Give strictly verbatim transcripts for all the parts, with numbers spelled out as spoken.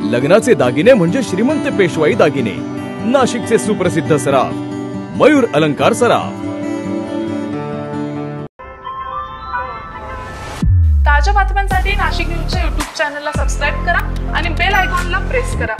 लग्नाचे दागिने म्हणजे श्रीमंत पेशवाई दागिने, नाशिकचे सुप्रसिद्ध सराफ मयूर अलंकार सराफ। ताज्या बातम्यांसाठी नाशिक न्यूजच्या यूट्यूब चॅनलला सबस्क्राइब करा आणि बेल आयकॉनला प्रेस करा।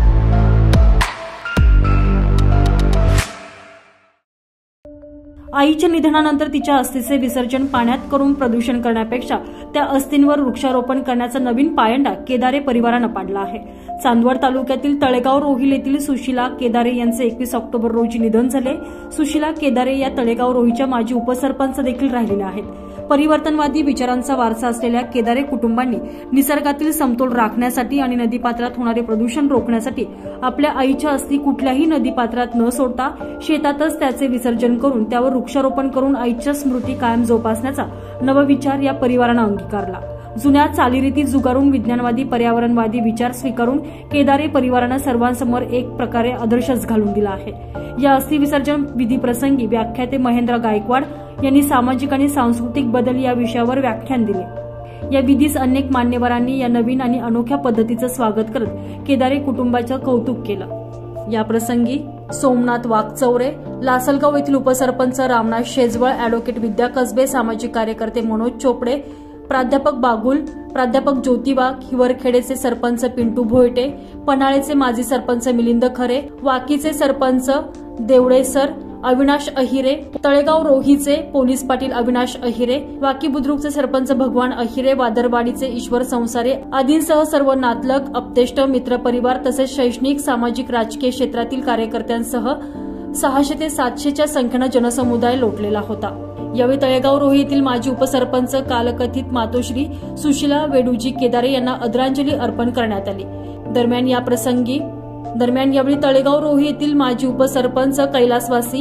आईच्या निधनानंतर तिच्या अस्थीचे विसर्जन पाण्यात करून प्रदूषण करण्यापेक्षा त्या अस्थींवर वृक्षारोपण करण्याचा नवीन पायंडा केदारे परिवारानं पाडला आहे। चांदवड तालुक्यातील तळेगाव रोहिल येथील सुशीला केदारे यांचे एकवीस ऑक्टोबर रोजी निधन झाले। सुशीला केदारे या तळेगाव रोहीच्या माजी उपसरपंच देखील राहिलेल्या आहेत। परिवर्तनवादी विचारांचा वारसा असलेल्या केदारे कुटुंबांनी निसर्गातील समतोल राखण्यासाठी आणि नदीपात्रात होणारे प्रदूषण रोखण्यासाठी आपल्या आईच्या अस्थी कुठल्याही नदीपात्रात न सोडता शेतातच त्याचे विसर्जन करून त्यावर वृक्षारोपण करून आईच्या स्मृती कायम जोपासण्याचा नवविचार या परिवारानं अंगीकारला। जुन्या चालीरीती जुगारून विज्ञानवादी पर्यावरणवादी विचार स्वीकारून केदारे परिवारानं सर्वांसमोर एक प्रकारे आदर्शच घालून दिला आहे। या अस्थि विसर्जन विधी प्रसंगी व्याख्याते महेंद्र गायकवाड यांनी सामाजिक आणि सांस्कृतिक बदल या विषयावर व्याख्यान दिले। या विधीस अनेक मान्यवरांनी या नवीन आणि अनोख्या पद्धतीचं स्वागत करत केदारे कुटुंबाचं कौतुक केलं। या प्रसंगी सोमनाथ वाघचौरे, लासलगाव येथील उपसरपंच रामनाथ शेजवळ, अॅडव्होकेट विद्या कसबे, सामाजिक कार्यकर्ते मनोज चोपडे, प्राध्यापक बागुल, प्राध्यापक ज्योती वाघ, हिवरखेडेचे सरपंच पिंटू भोयटे, पन्हाळेचे माजी सरपंच मिलिंद खरे, वाकीचे सरपंच देवडेसर अविनाश अहिरे, तळेगाव रोहीचे पोलीस पाटील अविनाश अहिरे, वाकी बुद्रुकचे सरपंच भगवान अहिरे, वादरवाडीचे ईश्वर संसारे आदींसह सर्व नातलग, अपतेष्ट, मित्रपरिवार तसेच शैक्षणिक, सामाजिक, राजकीय क्षेत्रातील कार्यकर्त्यांसह सहाशे ते सातशेच्या संख्येनं जनसमुदाय लोटलेला होता। यावेळी तळेगाव रोही येथील माजी उपसरपंच कालकथित मातोश्री सुशीला वेडूजी केदारे यांना आदरांजली अर्पण करण्यात आली। दरम्यान या प्रसंगी दरम्यान यावेळी तळेगाव रोही येथील माजी उपसरपंच कैलासवासी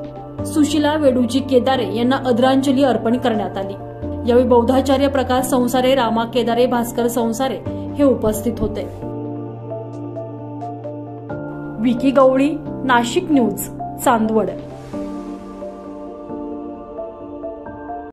सुशीला वेडूजी केदारे यांना आदरांजली अर्पण करण्यात आली। यावेळी बौद्धाचार्य प्रकाश संसारे, रामा केदारे, भास्कर संसारे हे उपस्थित होते। विकी गवळी, नाशिक न्यूज, चांदवड।